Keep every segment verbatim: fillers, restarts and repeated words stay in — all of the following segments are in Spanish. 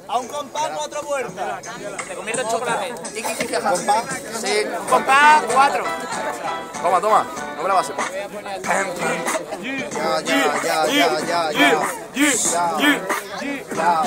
A un compás, cuatro vueltas. Te convierto en chocolate. ¿Compás? Sí. Compás, cuatro. Toma, toma. No me la vas a poner. Ya, ya, ya, ya, ya, ya. Ya,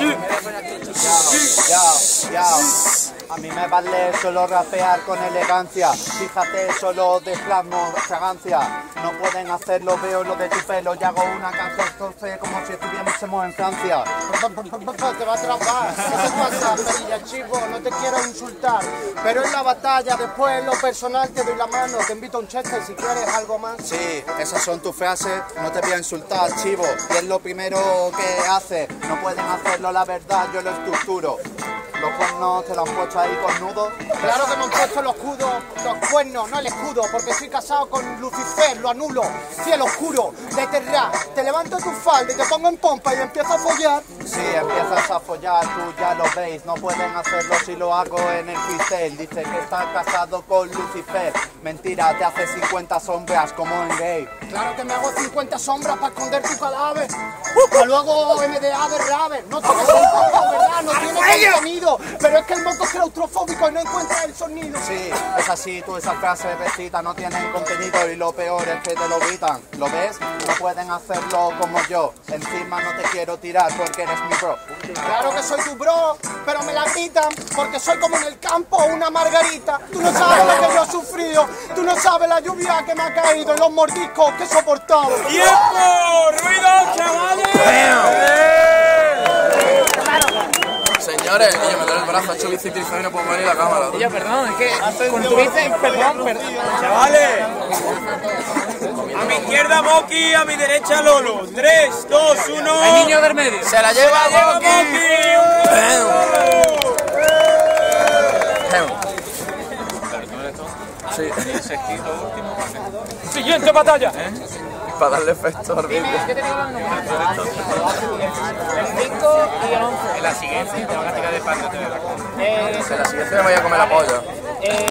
ya, ya. A mí me vale solo rapear con elegancia. Fíjate, solo de plasmo, fragancia. No pueden hacerlo, veo lo de tu pelo y hago una canción entonces como si estuviésemos en Francia. Te va a trabar, ¿qué te pasa, perilla chivo? No te quiero insultar, pero en la batalla, después en lo personal te doy la mano, te invito a un chester si quieres algo más. Sí, esas son tus frases, no te voy a insultar, chivo. Y es lo primero que haces, no pueden hacerlo, la verdad, yo lo estructuro. Los cuernos te lo han puesto ahí con nudos. Claro que me han puesto los escudos, los cuernos, no el escudo, porque estoy casado con Lucifer, lo anulo. Cielo oscuro, de terra, te levanto tu falda y te pongo en pompa y empiezo a follar. Sí, empiezas a follar, tú ya lo veis, no pueden hacerlo si lo hago en el freestyle. Dice que estás casado con Lucifer, mentira, te hace cincuenta sombras como en gay. Claro que me hago cincuenta sombras para esconder tu cadáver, para luego M D A de Raver. No tienes sentido, ¿verdad? No tiene contenido, pero es que el moco es claustrofóbico y no encuentra el sonido. Sí, es así, tú esas frases recitas no tienen contenido y lo peor es que te lo gritan. ¿Lo ves? No pueden hacerlo como yo, encima no te quiero tirar porque eres mi bro. Claro que soy tu bro, pero me la gritan porque soy como en el campo una margarita. Tú no sabes lo que yo he sufrido, tú no sabes la lluvia que me ha caído y los mordiscos que he soportado. ¡Tiempo! ¡Ruido, chavales! Señores, niño, me duele el brazo, ha hecho bicicleta y no puedo venir a la cámara. Yo, perdón, es que con tu bici, perdón, perdón. ¡Chavales! A mi izquierda Moki, a mi derecha Lolo. tres, dos, uno... El niño del medio. Se la lleva ¡Lleva Moki. Sí, Siguiente batalla. para darle efecto al vídeo. Yo te digo los números. El cinco y el once. En la siguiente te van a tirar de parte. Eh, En la siguiente me voy a comer la polla. eh,